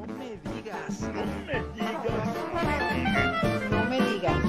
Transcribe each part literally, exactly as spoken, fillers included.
me digas. No me digas. No me digas. No me digas.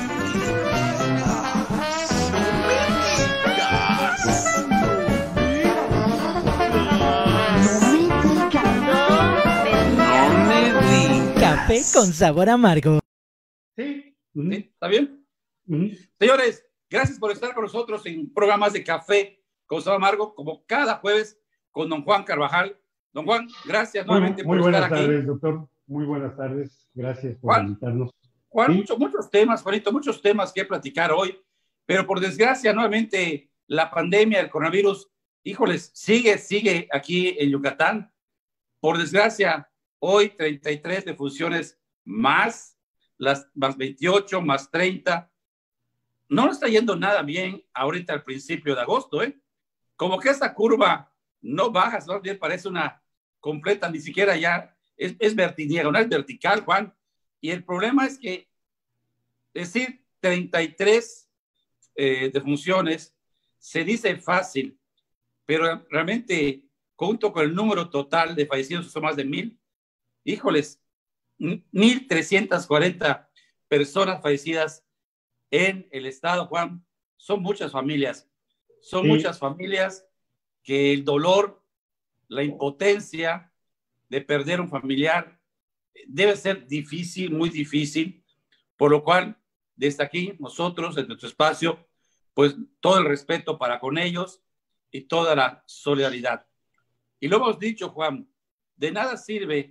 No me digas. Café con sabor amargo. ¿Sí? ¿Sí? ¿Está bien? Uh-huh. Señores, gracias por estar con nosotros en programas de Café con sabor amargo, como cada jueves con don Juan Carvajal. Don Juan, gracias Muy, nuevamente muy por buenas estar tardes, aquí. doctor. Muy buenas tardes. Gracias por Juan, invitarnos. Juan, ¿Sí? muchos, muchos temas, Juanito, muchos temas que platicar hoy, pero por desgracia, nuevamente, la pandemia, el coronavirus, híjoles, sigue, sigue aquí en Yucatán. Por desgracia, hoy treinta y tres defunciones más, las más veintiocho, más treinta. No nos está yendo nada bien ahorita al principio de agosto, ¿eh? Como que esta curva no baja, más bien parece una completa, ni siquiera ya es, es vertiginosa, no es vertical, Juan. Y el problema es que decir treinta y tres eh, defunciones se dice fácil, pero realmente, junto con el número total de fallecidos, son más de mil, híjoles, mil trescientas cuarenta personas fallecidas en el estado, Juan. Son muchas familias, son Sí. muchas familias que el dolor, la impotencia de perder un familiar debe ser difícil, muy difícil, por lo cual desde aquí nosotros en nuestro espacio, pues todo el respeto para con ellos y toda la solidaridad. Y lo hemos dicho, Juan, de nada sirve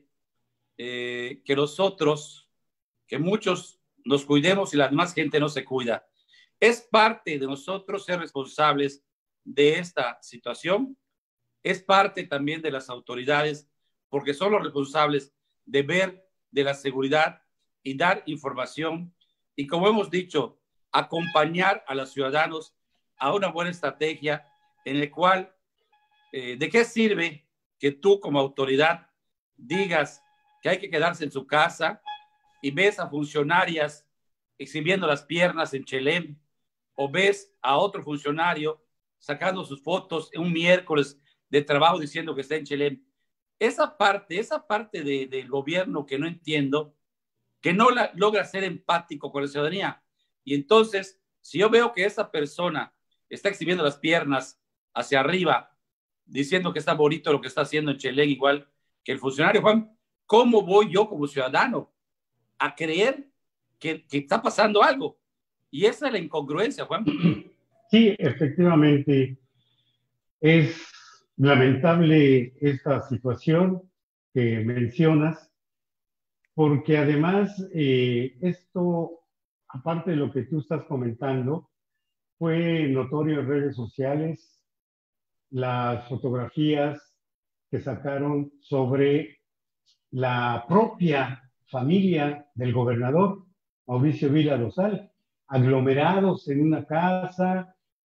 eh, que nosotros, que muchos nos cuidemos y la demás gente no se cuida. Es parte de nosotros ser responsables de esta situación, es parte también de las autoridades, porque son los responsables de ver de la seguridad y dar información y, como hemos dicho, acompañar a los ciudadanos a una buena estrategia en la cual, eh, ¿de qué sirve que tú como autoridad digas que hay que quedarse en su casa y ves a funcionarias exhibiendo las piernas en Chelem, o ves a otro funcionario sacando sus fotos un miércoles de trabajo diciendo que está en Chelem? Esa parte, esa parte de, del gobierno que no entiendo, que no la, logra ser empático con la ciudadanía. Y entonces, si yo veo que esa persona está exhibiendo las piernas hacia arriba, diciendo que está bonito lo que está haciendo en Chelem, igual que el funcionario, Juan, ¿cómo voy yo como ciudadano a creer que, que está pasando algo? Y esa es la incongruencia, Juan. Sí, efectivamente. Es lamentable esta situación que mencionas, porque además eh, esto, aparte de lo que tú estás comentando, fue notorio en redes sociales, las fotografías que sacaron sobre la propia familia del gobernador, Mauricio Vila Dosal, aglomerados en una casa,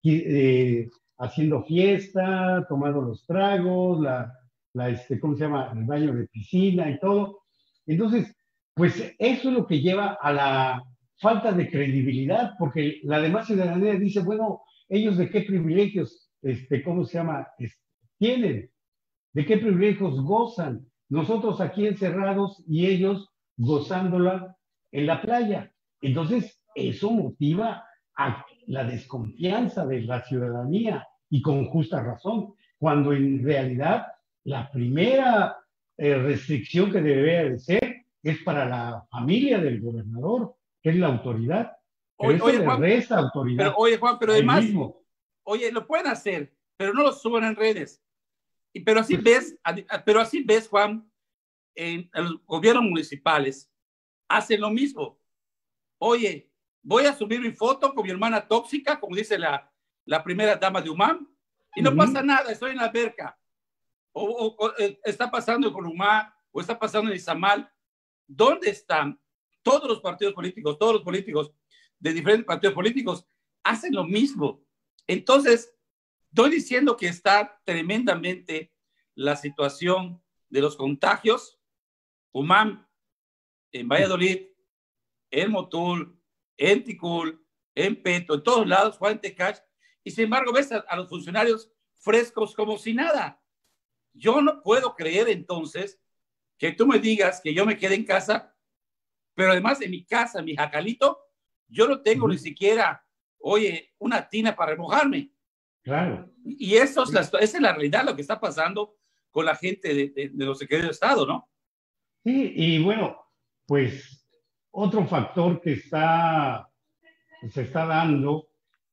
eh, haciendo fiesta, tomando los tragos, la, la, este, ¿cómo se llama? El baño de piscina y todo. Entonces, pues eso es lo que lleva a la falta de credibilidad, porque la demás ciudadanía dice, bueno, ellos de qué privilegios, este, ¿cómo se llama? Este, tienen, de qué privilegios gozan. Nosotros aquí encerrados y ellos gozándola en la playa. Entonces, eso motiva a la desconfianza de la ciudadanía y con justa razón, cuando en realidad la primera eh, restricción que debería de ser es para la familia del gobernador, que es la autoridad. Pero Oye, eso oye, le Juan, resta autoridad. pero, oye, Juan, pero a él además, mismo. oye, lo pueden hacer, pero no lo suben en redes. Y, pero así Pues, ves, pero así ves, Juan, en, en los gobiernos municipales hacen lo mismo. Oye, voy a subir mi foto con mi hermana tóxica, como dice la, la primera dama de UMAM, y no uh-huh. pasa nada, estoy en la alberca. O, o, o está pasando en Columá, o está pasando en Izamal. ¿Dónde están todos los partidos políticos? Todos los políticos de diferentes partidos políticos hacen lo mismo. Entonces, estoy diciendo que está tremendamente la situación de los contagios. UMAM, en Valladolid, en Motul, en Ticul, en Peto, en todos lados, Juan Tecach, y sin embargo ves a, a los funcionarios frescos como si nada. Yo no puedo creer entonces que tú me digas que yo me quede en casa, pero además en mi casa, en mi jacalito, yo no tengo uh-huh. ni siquiera, oye, una tina para remojarme. Claro. Y eso es la, esa es la realidad, lo que está pasando con la gente de, de, de los secretarios de Estado, ¿no? Sí, y bueno, pues otro factor que está, se está dando,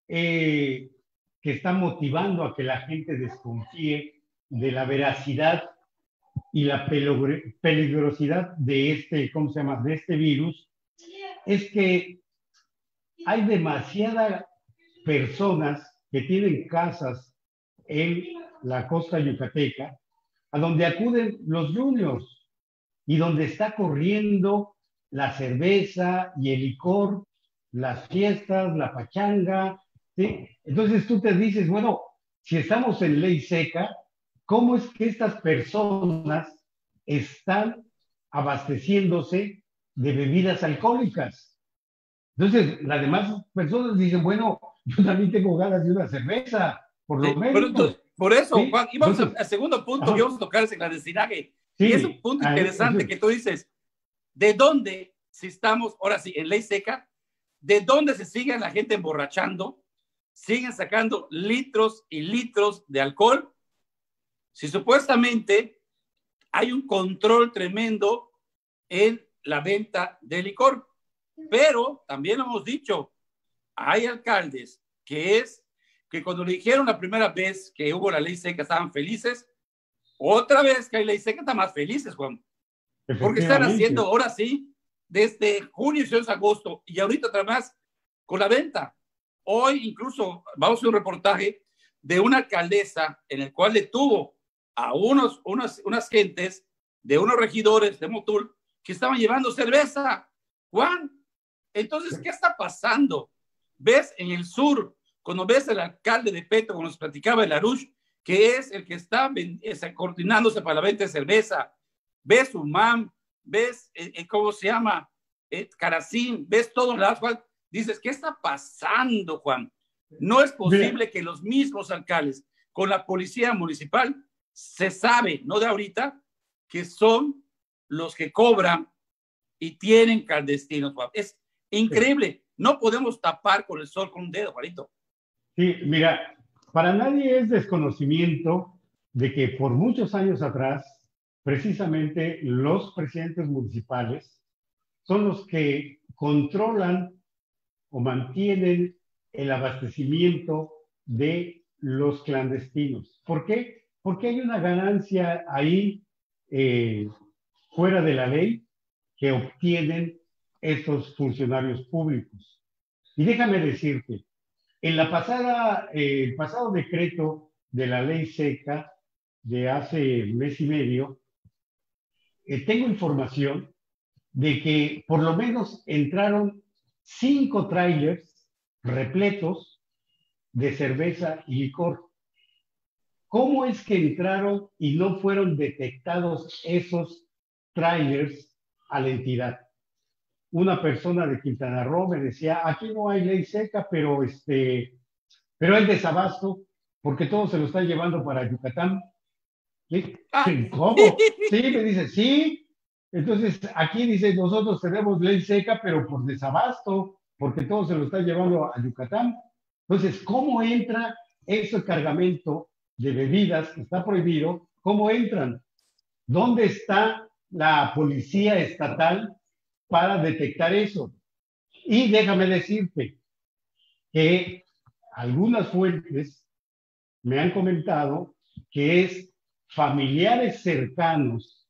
eh, que está motivando a que la gente desconfíe de la veracidad y la peligrosidad de este, ¿cómo se llama?, de este virus, es que hay demasiadas personas que tienen casas en la costa yucateca, a donde acuden los juniors y donde está corriendo la cerveza y el licor, las fiestas, la pachanga, ¿sí? Entonces tú te dices, bueno, si estamos en ley seca, ¿cómo es que estas personas están abasteciéndose de bebidas alcohólicas? Entonces, las demás personas dicen, bueno, yo también tengo ganas de una cerveza, por lo sí, menos. Pero entonces, por eso, ¿sí? Juan, íbamos entonces, al segundo punto, que vamos a tocar ese clandestinaje. Sí, y es un punto interesante eso, que tú dices, ¿de dónde, si estamos, ahora sí, en ley seca, de dónde se sigue la gente emborrachando? Siguen sacando litros y litros de alcohol. Si supuestamente hay un control tremendo en la venta de licor, pero también lo hemos dicho, hay alcaldes que es que cuando le dijeron la primera vez que hubo la ley seca estaban felices, otra vez que hay ley seca están más felices, Juan, porque están haciendo ahora sí desde junio y agosto y ahorita otra más con la venta. Hoy incluso vamos a hacer un reportaje de una alcaldesa en el cual detuvo a unos, unas, unas gentes de unos regidores de Motul que estaban llevando cerveza. Juan, entonces, ¿qué está pasando? ¿Ves en el sur, cuando ves al alcalde de Petro, cuando nos platicaba el Arush, que es el que está coordinándose para la venta de cerveza? ¿Ves Umam? ¿Ves, eh, cómo se llama? Eh, Caracín, ¿ves todos lados, Juan? Dices, ¿qué está pasando, Juan? No es posible Bien. que los mismos alcaldes, con la policía municipal, se sabe, no de ahorita, que son los que cobran y tienen clandestinos, Juan. Es increíble. No podemos tapar con el sol con un dedo, Juanito. Sí, mira, para nadie es desconocimiento de que por muchos años atrás, precisamente los presidentes municipales son los que controlan o mantienen el abastecimiento de los clandestinos. ¿Por qué? Porque hay una ganancia ahí eh, fuera de la ley que obtienen estos funcionarios públicos. Y déjame decirte, en la pasada, eh, el pasado decreto de la ley seca de hace mes y medio, eh, tengo información de que por lo menos entraron cinco trailers repletos de cerveza y licor. ¿Cómo es que entraron y no fueron detectados esos trailers a la entidad? Una persona de Quintana Roo me decía, aquí no hay ley seca, pero, este, pero hay desabasto, porque todo se lo está llevando para Yucatán. ¿Sí? ¿Cómo? Sí, me dice, sí. Entonces, aquí dice, nosotros tenemos ley seca, pero por desabasto, porque todo se lo está llevando a Yucatán. Entonces, ¿cómo entra ese cargamento de bebidas que está prohibido? ¿Cómo entran? ¿Dónde está la policía estatal para detectar eso? Y déjame decirte que algunas fuentes me han comentado que es familiares cercanos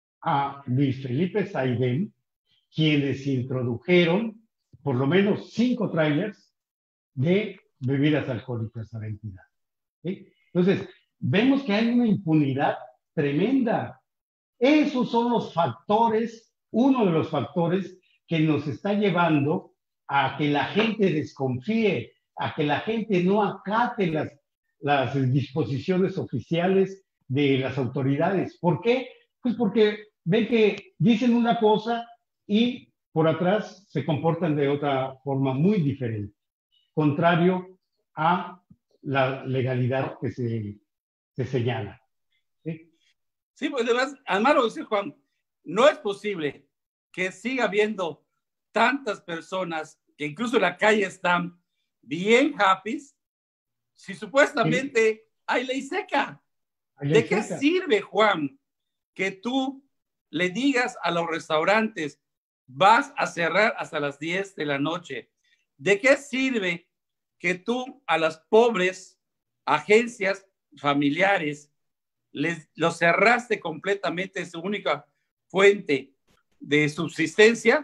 a Luis Felipe Saidem quienes introdujeron por lo menos cinco trailers de bebidas alcohólicas a la entidad. ¿Sí? Entonces, vemos que hay una impunidad tremenda. Esos son los factores, uno de los factores que nos está llevando a que la gente desconfíe, a que la gente no acate las, las disposiciones oficiales de las autoridades. ¿Por qué? Pues porque ven que dicen una cosa y por atrás se comportan de otra forma muy diferente, contrario a la legalidad que se, se señala. ¿Sí? Sí, pues además, además lo dice Juan, no es posible que siga habiendo tantas personas que incluso en la calle están bien happy si supuestamente sí. hay ley seca. Hay ley ¿De qué seca. Sirve, Juan, que tú le digas a los restaurantes vas a cerrar hasta las diez de la noche? ¿De qué sirve que tú a las pobres agencias familiares les los cerraste completamente su única fuente de subsistencia,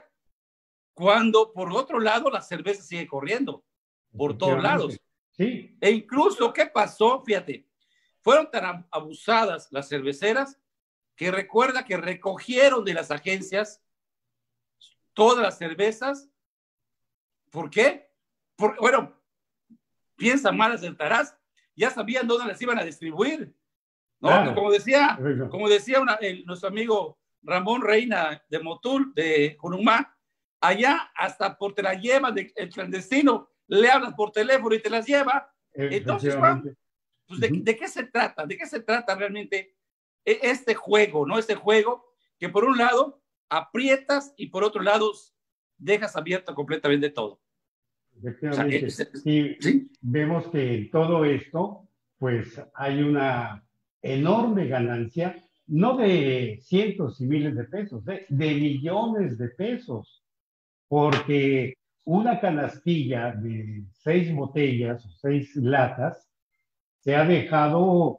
cuando por otro lado la cerveza sigue corriendo por todos lados? Sí. E incluso, ¿qué pasó? Fíjate, fueron tan abusadas las cerveceras que recuerda que recogieron de las agencias todas las cervezas. ¿Por qué? Porque, bueno, piensa mal, acertarás, ya sabían dónde las iban a distribuir, ¿no? Claro. Como decía, como decía una, el, nuestro amigo Ramón Reina de Motul, de Jurumá, allá hasta por te la llevan de, el clandestino, le hablas por teléfono y te las lleva. Entonces, Juan, pues ¿de, uh-huh. ¿de qué se trata? ¿De qué se trata realmente este juego, ¿no? Este juego que por un lado aprietas y por otro lado dejas abierto completamente todo. Efectivamente. O sea, es, sí, ¿sí? Vemos que en todo esto, pues hay una enorme ganancia, no de cientos y miles de pesos, de, de millones de pesos, porque una canastilla de seis botellas o seis latas se ha dejado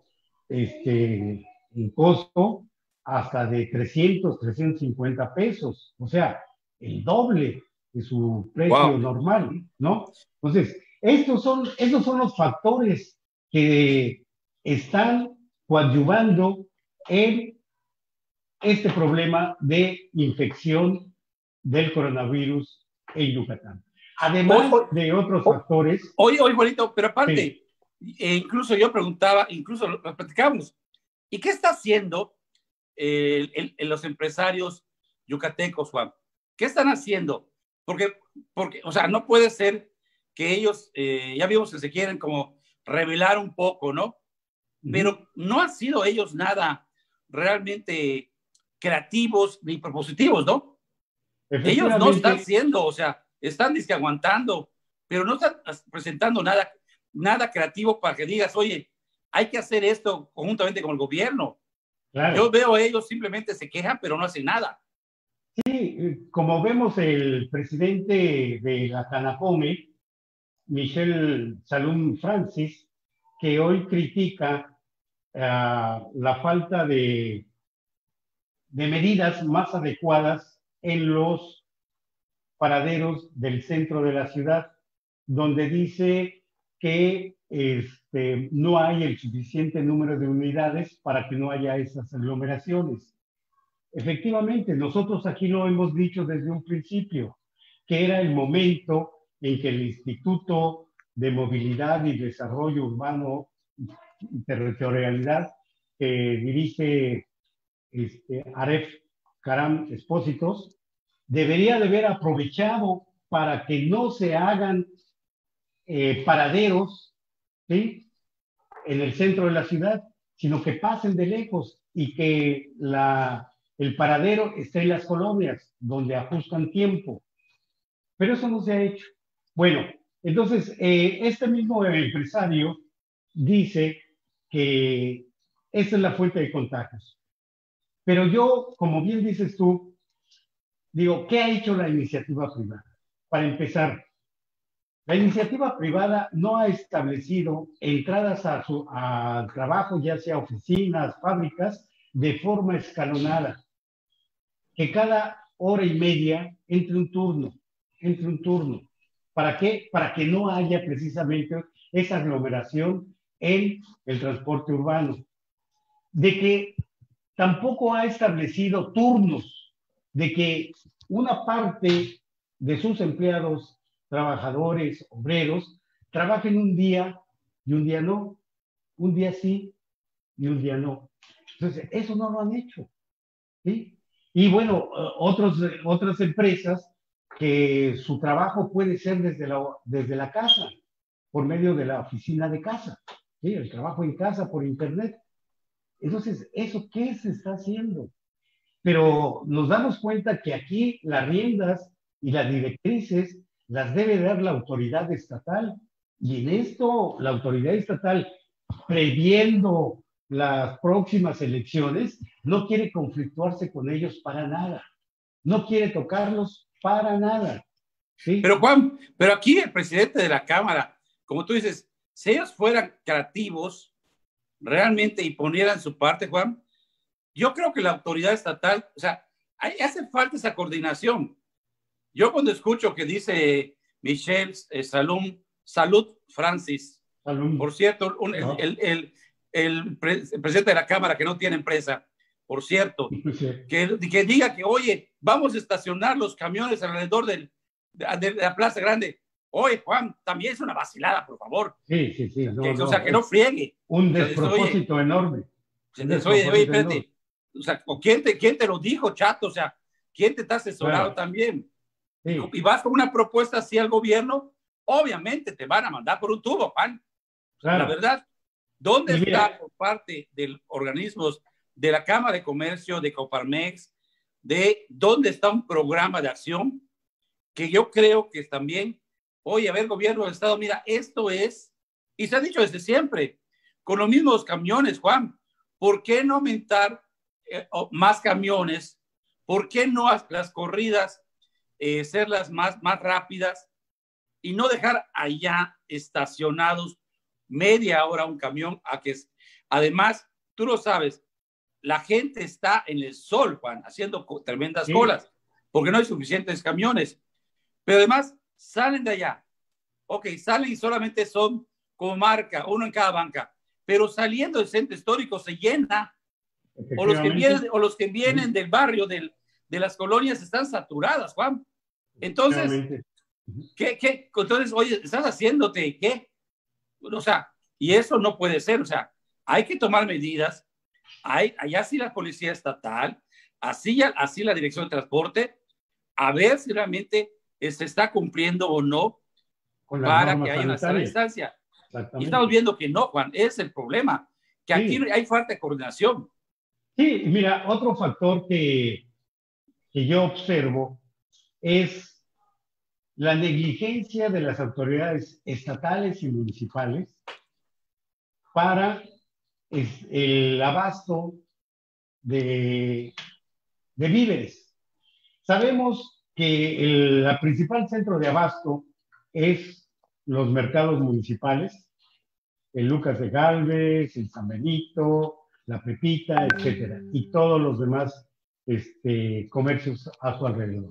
este, en costo hasta de trescientos, trescientos cincuenta pesos, o sea, el doble de su precio wow. normal, ¿no? Entonces, estos son, estos son los factores que están coadyuvando en este problema de infección del coronavirus en Yucatán. Además hoy, de otros hoy, factores. Oye, oye, bonito, pero aparte, sí. eh, incluso yo preguntaba, incluso lo, lo platicamos, ¿y qué está haciendo eh, el, el, los empresarios yucatecos, Juan? ¿Qué están haciendo? Porque, porque, o sea, no puede ser que ellos, eh, ya vimos que se quieren como revelar un poco, ¿no? Pero uh-huh. no han sido ellos nada realmente creativos ni propositivos, ¿no? Ellos no están siendo, o sea, están disque aguantando, pero no están presentando nada, nada creativo para que digas, oye, hay que hacer esto conjuntamente con el gobierno. Claro. Yo veo a ellos simplemente se quejan, pero no hacen nada. Sí, como vemos el presidente de la Canacome, Michel Salum Francis, que hoy critica uh, la falta de, de medidas más adecuadas en los paraderos del centro de la ciudad, donde dice que este, no hay el suficiente número de unidades para que no haya esas aglomeraciones. Efectivamente, nosotros aquí lo hemos dicho desde un principio, que era el momento en que el Instituto de Movilidad y Desarrollo Urbano y Territorialidad que dirige este, Aref Karam Expósitos debería de haber aprovechado para que no se hagan eh, paraderos, ¿sí?, en el centro de la ciudad, sino que pasen de lejos y que la, el paradero esté en las colonias, donde ajustan tiempo. Pero eso no se ha hecho. Bueno, entonces, eh, este mismo empresario dice que esa es la fuente de contagios. Pero yo, como bien dices tú, digo, ¿qué ha hecho la iniciativa privada? Para empezar, la iniciativa privada no ha establecido entradas a su, al trabajo, ya sea oficinas, fábricas, de forma escalonada. Que cada hora y media entre un turno, entre un turno. ¿Para qué? Para que no haya precisamente esa aglomeración en el transporte urbano. De que tampoco ha establecido turnos, de que una parte de sus empleados, trabajadores, obreros, trabajen un día y un día no, un día sí y un día no. Entonces, eso no lo han hecho, ¿sí? Y bueno, otros, otras empresas que su trabajo puede ser desde la, desde la casa, por medio de la oficina de casa, ¿sí?, el trabajo en casa por internet. Entonces, ¿eso qué se está haciendo? pero nos damos cuenta que aquí las riendas y las directrices las debe dar la autoridad estatal. Y en esto, la autoridad estatal, previendo las próximas elecciones, no quiere conflictuarse con ellos para nada. No quiere tocarlos para nada. ¿Sí? Pero Juan, pero aquí el presidente de la Cámara, como tú dices, si ellos fueran creativos realmente y ponieran su parte, Juan, yo creo que la autoridad estatal, o sea, hay, hace falta esa coordinación. Yo cuando escucho que dice Michelle eh, Salum, Salud Francis, Salum. por cierto, un, no. el, el, el, pre, el presidente de la Cámara que no tiene empresa, por cierto, sí. que, que diga que, oye, vamos a estacionar los camiones alrededor del, de, de la Plaza Grande. Oye, Juan, también es una vacilada, por favor. Sí, sí, sí. No, que, no, o sea, que no friegue. Un despropósito o sea, enorme. Un despropósito oye, oye, espérate. O sea, ¿quién te, ¿quién te lo dijo, chato? O sea, ¿quién te está asesorado claro. también? Sí. Y vas con una propuesta así al gobierno, obviamente te van a mandar por un tubo, Juan. Claro. La verdad, ¿dónde y está mira. por parte de los organismos de la Cámara de Comercio, de Coparmex, de dónde está un programa de acción que yo creo que también, oye, a ver, gobierno del Estado, mira, esto es, y se ha dicho desde siempre, con los mismos camiones, Juan, ¿por qué no aumentar eh, más camiones? ¿Por qué no las corridas eh, serlas más, más rápidas y no dejar allá estacionados media hora un camión? A que, además, tú lo sabes, la gente está en el sol, Juan, haciendo tremendas sí. colas, porque no hay suficientes camiones. Pero además, salen de allá. Ok, salen y solamente son como marca, uno en cada banca. Pero saliendo del centro histórico se llena. O los que vienen, o los que vienen sí. del barrio, del, de las colonias, están saturadas, Juan. Entonces, ¿qué, qué? Entonces, oye, ¿estás haciéndote qué? O sea, y eso no puede ser. O sea, hay que tomar medidas. Hay, allá sí la policía estatal, así, así la dirección de transporte, a ver si realmente se está cumpliendo o no para que haya una sana distancia. Y estamos viendo que no, Juan, es el problema, que sí. aquí hay falta de coordinación. Sí, mira, otro factor que, que yo observo es la negligencia de las autoridades estatales y municipales para es, el abasto de, de víveres. Sabemos que el la principal centro de abasto es los mercados municipales, el Lucas de Gálvez, el San Benito, la Pepita, etcétera, y todos los demás este, comercios a su alrededor.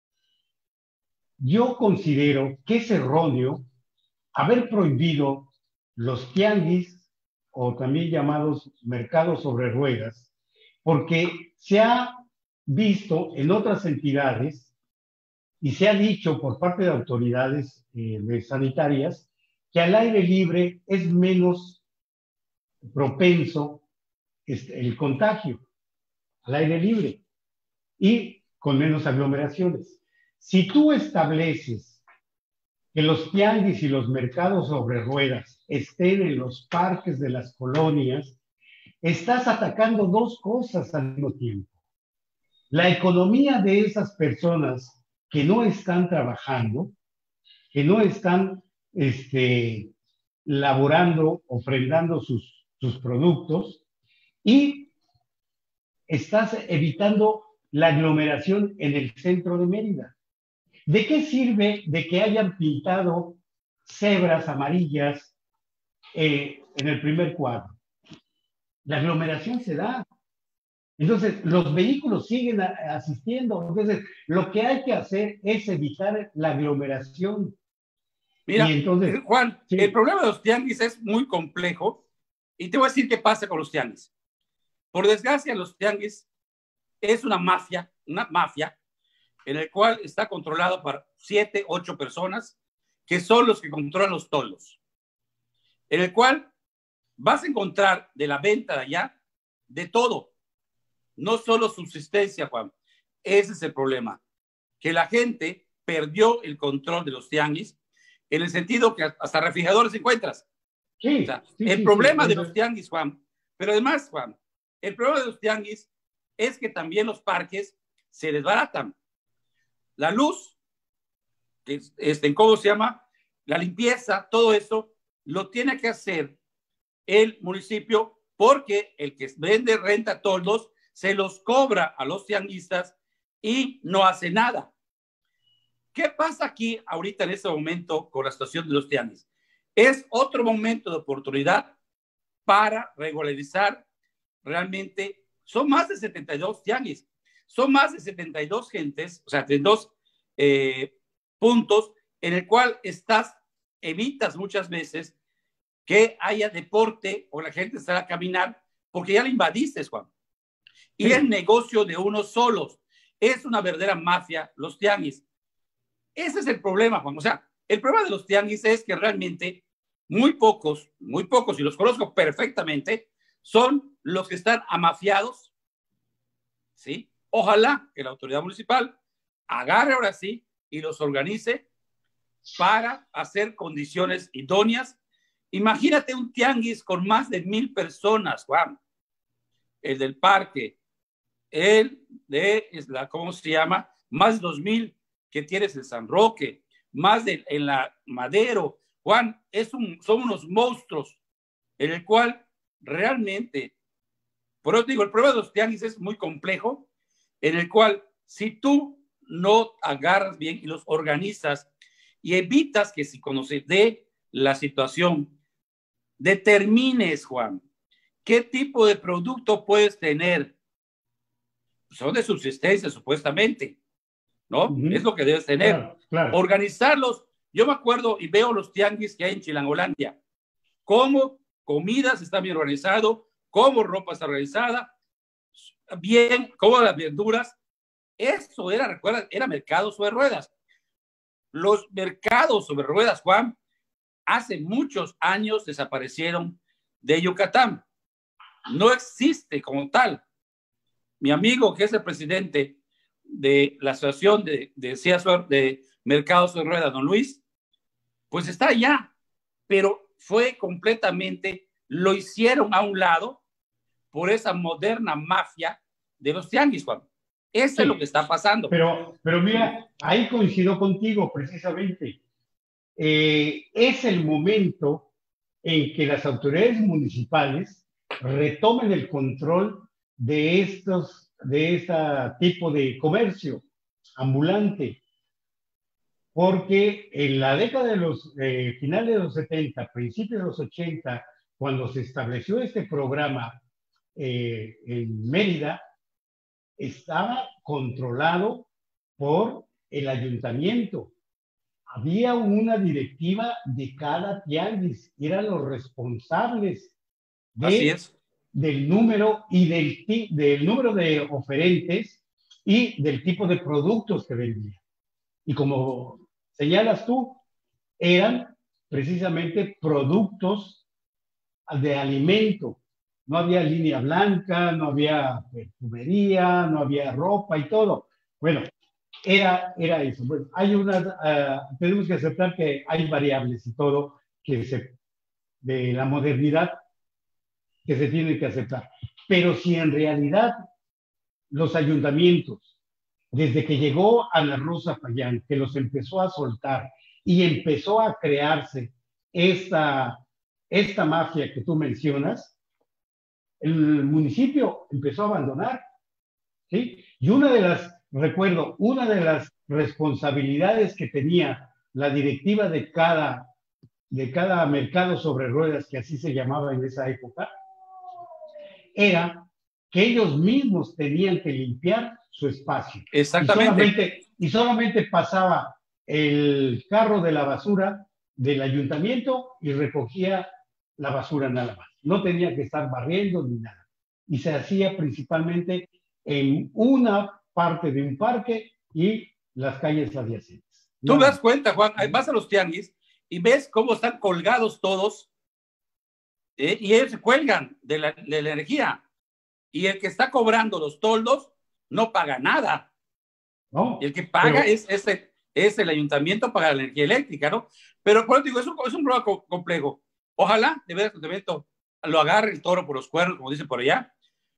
Yo considero que es erróneo haber prohibido los tianguis, o también llamados mercados sobre ruedas, porque se ha visto en otras entidades y se ha dicho por parte de autoridades eh, de sanitarias que al aire libre es menos propenso este, el contagio, al aire libre, y con menos aglomeraciones. Si tú estableces que los tianguis y los mercados sobre ruedas estén en los parques de las colonias, estás atacando dos cosas al mismo tiempo. La economía de esas personas que no están trabajando, que no están este, laborando, ofrendando sus, sus productos, y estás evitando la aglomeración en el centro de Mérida. ¿De qué sirve de que hayan pintado cebras amarillas eh, en el primer cuadro? La aglomeración se da. Entonces, los vehículos siguen a, asistiendo. Entonces, lo que hay que hacer es evitar la aglomeración. Mira, y entonces, Juan, sí. el problema de los tianguis es muy complejo y te voy a decir qué pasa con los tianguis. Por desgracia, los tianguis es una mafia, una mafia en el cual está controlado por siete, ocho personas que son los que controlan los tolos, en el cual vas a encontrar de la venta de allá de todo, no solo subsistencia, Juan. Ese es el problema, que la gente perdió el control de los tianguis en el sentido que hasta refrigeradores encuentras. Sí, o sea, sí, el sí, problema sí, de los tianguis, Juan, pero además, Juan, el problema de los tianguis es que también los parques se desbaratan. La luz, este, ¿cómo se llama? La limpieza, todo eso lo tiene que hacer el municipio porque el que vende renta toldos se los cobra a los tianguistas y no hace nada. ¿Qué pasa aquí ahorita en este momento con la situación de los tianguis? Es otro momento de oportunidad para regularizar realmente. Son más de setenta y dos tianguis, son más de setenta y dos gentes, o sea, setenta y dos eh, puntos en el cual estás, evitas muchas veces que haya deporte o la gente salga a caminar porque ya le invadiste, Juan. Y sí. El negocio de unos solos es una verdadera mafia, los tianguis. Ese es el problema, Juan. O sea, el problema de los tianguis es que realmente muy pocos, muy pocos, y los conozco perfectamente, son los que están amafiados, ¿sí? Ojalá que la autoridad municipal agarre ahora sí y los organice para hacer condiciones idóneas. Imagínate un tianguis con más de mil personas, Juan. El del parque, el de, la, ¿cómo se llama? Más de dos mil que tienes en San Roque, más de en la Madero. Juan, es un, son unos monstruos en el cual realmente, por eso digo, el problema de los tianguis es muy complejo, en el cual si tú no agarras bien y los organizas y evitas que si cuando se dé la situación, determines, Juan, qué tipo de producto puedes tener. Son de subsistencia, supuestamente, ¿no? Uh-huh. Es lo que debes tener. Claro, claro. Organizarlos. Yo me acuerdo y veo los tianguis que hay en Chilangolandia. Cómo comidas está bien organizado, cómo ropa está organizada, bien, cómo las verduras. Eso era, recuerda, era mercado sobre ruedas. Los mercados sobre ruedas, Juan, hace muchos años desaparecieron de Yucatán. No existe como tal. Mi amigo, que es el presidente de la asociación de, de, de, de mercados sobre ruedas, don Luis, pues está allá, pero fue completamente, lo hicieron a un lado por esa moderna mafia de los tianguis, Juan. Eso sí, es lo que está pasando. Pero, pero mira, ahí coincido contigo precisamente. Eh, es el momento en que las autoridades municipales retomen el control de estos, de este tipo de comercio ambulante. Porque en la década de los eh, finales de los setenta, principios de los ochenta, cuando se estableció este programa eh, en Mérida, estaba controlado por el ayuntamiento. Había una directiva de cada tianguis, eran los responsables de, Así es. del número y del, del número de oferentes y del tipo de productos que vendían. Y como señalas tú, eran precisamente productos de alimento. No había línea blanca, no había perfumería, no había ropa y todo. Bueno, era, era eso. Bueno, hay unas, uh, tenemos que aceptar que hay variables y todo que se, de la modernidad que se tienen que aceptar. Pero si en realidad los ayuntamientos, desde que llegó Ana Rosa Payán, que los empezó a soltar y empezó a crearse esta, esta mafia que tú mencionas, el municipio empezó a abandonar, ¿sí? Y una de las, recuerdo, una de las responsabilidades que tenía la directiva de cada, de cada mercado sobre ruedas, que así se llamaba en esa época, era que ellos mismos tenían que limpiar su espacio. Exactamente. Y solamente, y solamente pasaba el carro de la basura del ayuntamiento y recogía la basura nada más. No tenía que estar barriendo ni nada. Y se hacía principalmente en una parte de un parque y las calles adyacentes. Tú te das cuenta, Juan, vas a los tianguis y ves cómo están colgados todos, ¿eh? Y ellos se cuelgan de la, de la energía. Y el que está cobrando los toldos no paga nada. No, y el que paga pero... es, es, el, es el ayuntamiento para la energía eléctrica, ¿no? Pero por eso digo, es un, es un problema complejo. Ojalá, de verdad, el ayuntamiento lo agarre el toro por los cuernos, como dicen por allá,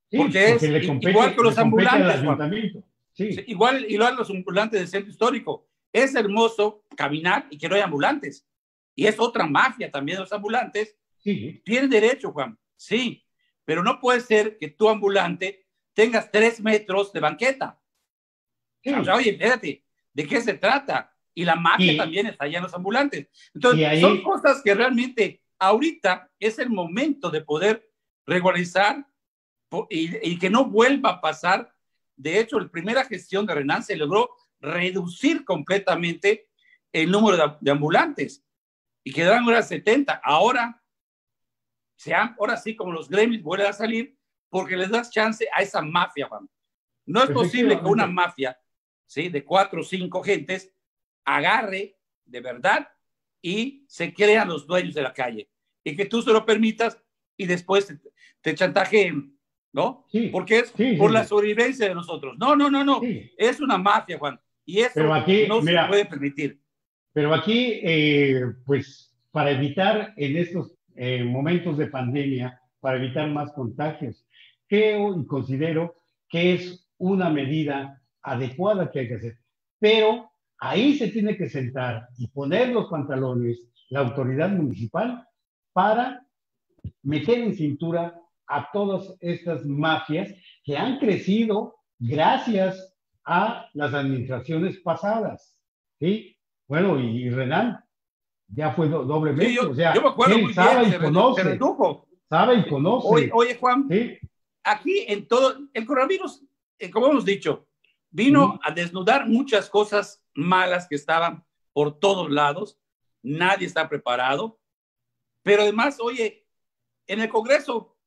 Sí, porque es le compete, igual que los le compete al ambulantes, Juan. ayuntamiento. Sí. Sí, igual, igual los ambulantes del centro histórico. Es hermoso caminar y que no hay ambulantes. Y es otra mafia también de los ambulantes. Sí. Tienes derecho, Juan. Sí, pero no puede ser que tu ambulante tengas tres metros de banqueta. Sí. O sea, oye, espérate, ¿de qué se trata? Y la mafia y, también está allá en los ambulantes. Entonces, ahí, son cosas que realmente ahorita es el momento de poder regularizar y, y que no vuelva a pasar. De hecho, la primera gestión de Renan se logró reducir completamente el número de, de ambulantes y quedaron ahora setenta. Ahora, se han, ahora sí, como los gremios vuelven a salir porque les das chance a esa mafia, Juan. No es posible que una mafia, ¿sí?, de cuatro o cinco gentes agarre de verdad y se crean los dueños de la calle y que tú se lo permitas y después te, te chantajeen, ¿no? Sí, porque es sí, por sí, la sí. sobrevivencia de nosotros. No, no, no, no. Sí. Es una mafia, Juan. Y eso pero aquí, no mira, se puede permitir. Pero aquí, eh, pues, para evitar en estos eh, momentos de pandemia, para evitar más contagios, creo y considero que es una medida adecuada que hay que hacer. Pero ahí se tiene que sentar y poner los pantalones la autoridad municipal para meter en cintura a todas estas mafias que han crecido gracias a las administraciones pasadas, ¿sí? Bueno, y, y Renan ya fue do, doblemente, sí, yo, o sea, yo me acuerdo él muy sabe bien, y se, conoce, se redujo. sabe y conoce. Oye, oye Juan, ¿sí? Aquí en todo, el coronavirus, eh, como hemos dicho, vino ¿sí? a desnudar muchas cosas malas que estaban por todos lados. Nadie está preparado. Pero además, oye, en el Congreso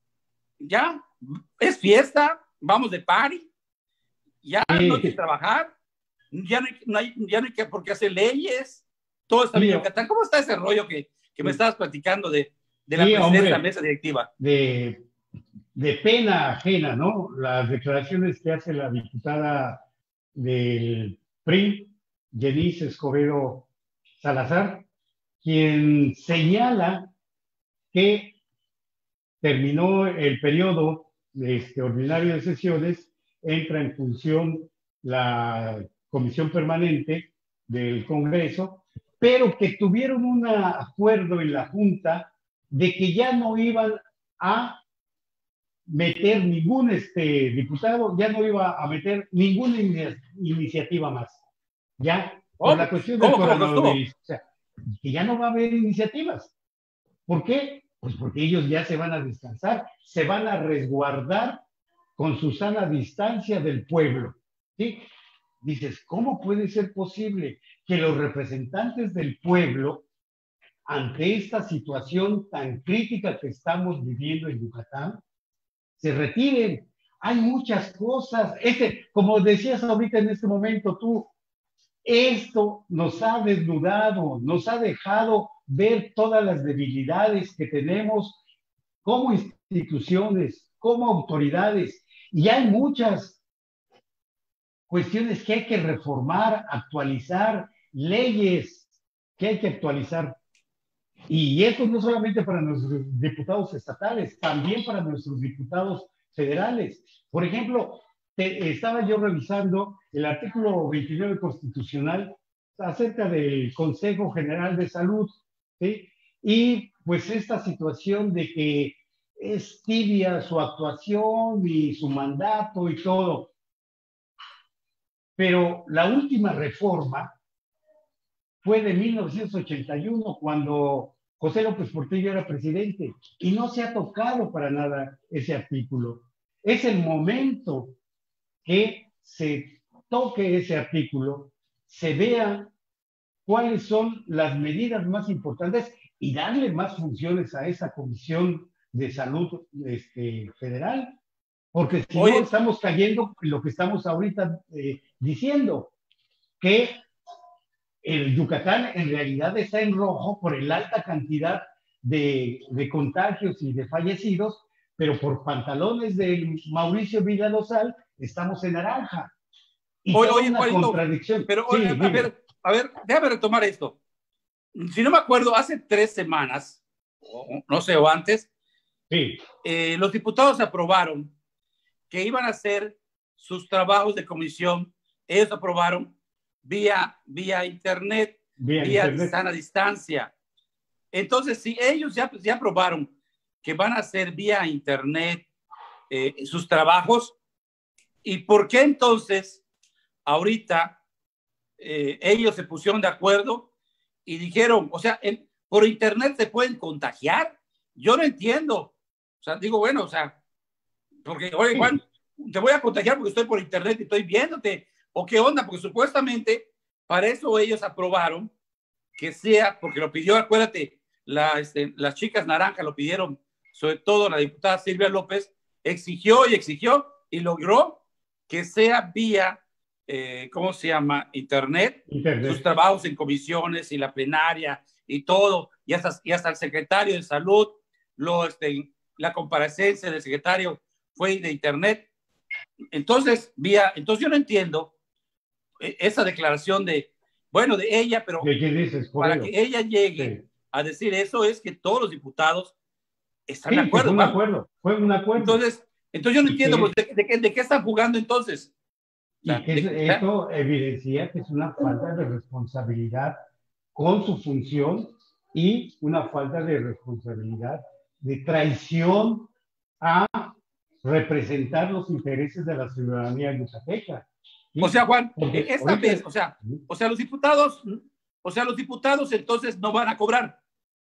ya es fiesta, vamos de party, ya Sí. no hay que trabajar, ya no hay, no hay, ya no hay que, por qué hacer leyes, todo está bien en Yucatán. ¿Cómo está ese rollo que, que me estabas platicando de, de la sí, presidencia de la hombre, mesa directiva? De, de pena ajena, ¿no? Las declaraciones que hace la diputada del P R I, Denise Escobedo Salazar, quien señala que terminó el periodo este, ordinario de sesiones, entra en función la comisión permanente del Congreso, pero que tuvieron un acuerdo en la Junta de que ya no iban a meter ningún este, diputado, ya no iba a meter ninguna in iniciativa más. Ya, por la cuestión del coronavirus. O sea, que ya no va a haber iniciativas. ¿Por qué? Pues porque ellos ya se van a descansar, se van a resguardar con su sana distancia del pueblo. ¿Sí? Dices, ¿cómo puede ser posible que los representantes del pueblo, ante esta situación tan crítica que estamos viviendo en Yucatán, se retiren? Hay muchas cosas. Este, como decías ahorita en este momento tú, esto nos ha desnudado, nos ha dejado ver todas las debilidades que tenemos como instituciones, como autoridades, y hay muchas cuestiones que hay que reformar, actualizar, leyes que hay que actualizar. Y esto no solamente para nuestros diputados estatales, también para nuestros diputados federales. Por ejemplo, te, estaba yo revisando el artículo veintinueve constitucional acerca del Consejo General de Salud, ¿sí? Y pues esta situación de que es tibia su actuación y su mandato y todo. Pero la última reforma fue de mil novecientos ochenta y uno, cuando José López Portillo era presidente, y no se ha tocado para nada ese artículo. Es el momento que se toque ese artículo, se vea cuáles son las medidas más importantes y darle más funciones a esa Comisión de Salud este, Federal, porque si Oye, no estamos cayendo en lo que estamos ahorita eh, diciendo, que el Yucatán en realidad está en rojo por la alta cantidad de, de contagios y de fallecidos, pero por pantalones de Mauricio Villalozal estamos en naranja. Y oye, toda oye, una Juanito, contradicción. Pero, sí, oye, a ver, a ver, déjame retomar esto. Si no me acuerdo, hace tres semanas, o, no sé, o antes, sí. eh, los diputados aprobaron que iban a hacer sus trabajos de comisión, ellos aprobaron vía, vía internet, Vía vía internet. sana distancia. Entonces, si ellos ya, ya aprobaron que van a hacer vía internet eh, sus trabajos, ¿y por qué entonces ahorita eh, ellos se pusieron de acuerdo y dijeron, o sea, en, por internet se pueden contagiar? Yo no entiendo. O sea, digo, bueno, o sea, porque, oye, Juan, te voy a contagiar porque estoy por internet y estoy viéndote. ¿O qué onda? Porque supuestamente para eso ellos aprobaron que sea, porque lo pidió, acuérdate, la, este, las chicas naranjas lo pidieron, sobre todo la diputada Silvia López, exigió y exigió y logró que sea vía, eh, ¿cómo se llama? Internet, Internet. sus trabajos en comisiones y la plenaria y todo, y hasta, y hasta el secretario de salud, lo, este, la comparecencia del secretario fue de internet. Entonces, vía, entonces yo no entiendo esa declaración de, bueno, de ella, pero ¿De qué dices? Por para ello. que ella llegue Sí. a decir eso es que todos los diputados están Sí, de que acuerdo. fue un ¿Vale? acuerdo, fue un acuerdo. Entonces, entonces yo no Y entiendo que- pues, de, de, qué- de qué están jugando entonces. O sea, Y que de- es- esto evidencia que es una falta de responsabilidad con su función y una falta de responsabilidad de traición a representar los intereses de la ciudadanía yucateca. ¿Sí? O sea, Juan, Porque esta ahorita- vez, o sea, o sea, los diputados, o sea, los diputados entonces no van a cobrar.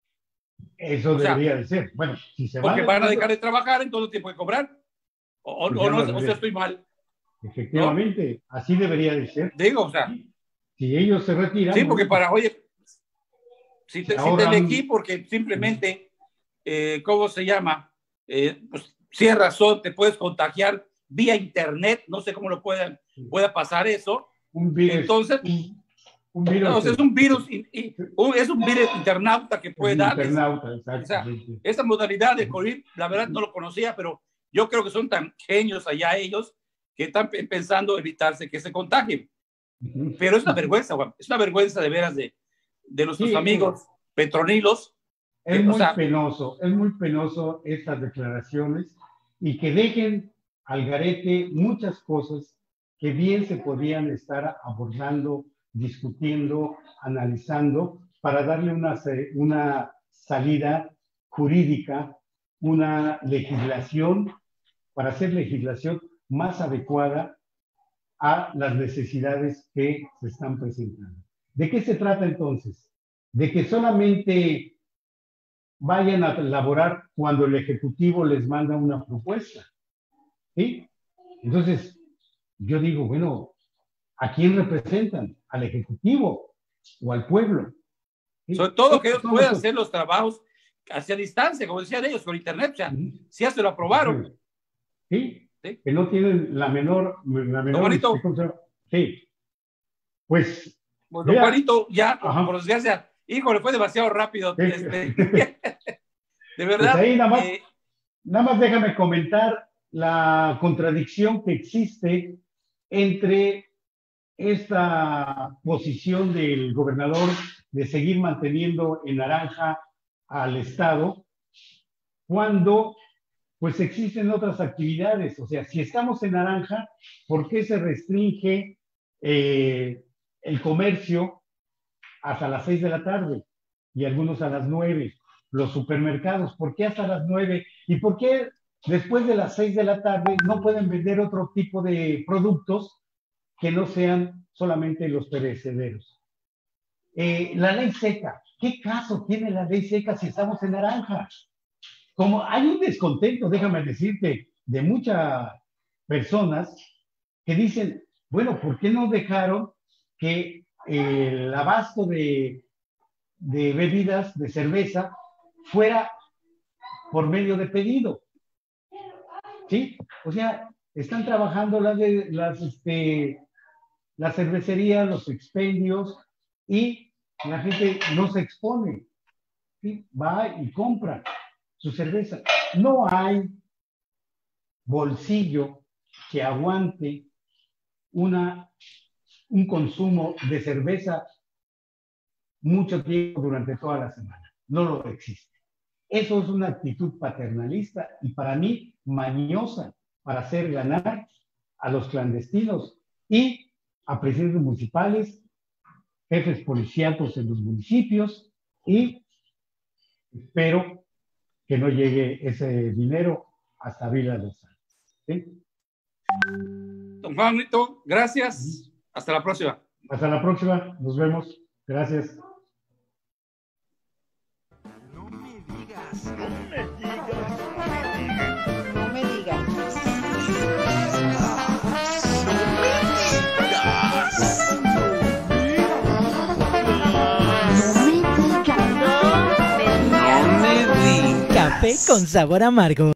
Eso o sea, debería de ser. Bueno, si se Porque van van a dejar de trabajar, entonces tiempo de cobrar. O, Pues o ya no, no o sea, estoy mal. Efectivamente, así debería de ser. Digo, o sea, Si ellos se retiran, sí, porque bueno, para, oye, si se te, si te ahorran- elegí porque simplemente, eh, ¿cómo se llama? Eh, pues, si es razón, te puedes contagiar vía internet, no sé cómo lo pueda, pueda pasar eso. un virus, Entonces, un, un virus, no, o sea, es un virus, y, y, un, es un virus internauta que puede un darles. internauta, O sea, exactamente. esta modalidad de COVID, la verdad no lo conocía, pero yo creo que son tan genios allá ellos que están pe- pensando evitarse que se contagien. Pero es una vergüenza, Juan, es una vergüenza de veras de, de nuestros Sí, amigos es- petronilos. Es que, muy o sea, penoso, es muy penoso estas declaraciones y que dejen al garete muchas cosas que bien se podían estar abordando, discutiendo, analizando para darle una, se- una salida jurídica, una legislación, para hacer legislación más adecuada a las necesidades que se están presentando. ¿De qué se trata entonces? De que solamente vayan a elaborar cuando el Ejecutivo les manda una propuesta. ¿Sí? Entonces, yo digo, bueno, ¿a quién representan? ¿Al Ejecutivo o al pueblo? ¿Sí? sobre todo que Estos ellos son puedan los- hacer los trabajos hacia distancia, como decían ellos, con internet. O sea, Ujú. si ya se lo aprobaron. ¿Sí? ¿Sí? Que no tienen la menor... La menor Juanito. ¿cómo se llama? Sí. Pues... Bueno, mira, Juanito, ya, por, ajá. por desgracia, híjole, fue demasiado rápido. Sí. Este, de Pues verdad. ahí nada más, eh, nada más déjame comentar la contradicción que existe entre esta posición del gobernador de seguir manteniendo en naranja al Estado cuando pues existen otras actividades. O sea, si estamos en naranja, ¿por qué se restringe eh, el comercio hasta las seis de la tarde y algunos a las nueve? Los supermercados, ¿por qué hasta las nueve? ¿Y por qué después de las seis de la tarde no pueden vender otro tipo de productos que no sean solamente los perecederos? Eh, la ley seca, ¿qué caso tiene la ley seca si estamos en naranja? Como hay un descontento, déjame decirte, de muchas personas que dicen, bueno, ¿por qué no dejaron que el abasto de, de bebidas, de cerveza, fuera por medio de pedido? ¿Sí? O sea, están trabajando las, de, las, este, las cervecerías, los expendios, y la gente no se expone. ¿Sí? Va y compra su cerveza. No hay bolsillo que aguante una, un consumo de cerveza mucho tiempo durante toda la semana. No lo existe. Eso es una actitud paternalista y para mí mañosa, para hacer ganar a los clandestinos y a presidentes municipales, jefes policíacos en los municipios, y espero que no llegue ese dinero hasta Villa de Sal. ¿Sí? Don Juanito, gracias. Hasta la próxima. Hasta la próxima. Nos vemos. Gracias. No me digas, no me No me digas. No me digas. Café con sabor amargo.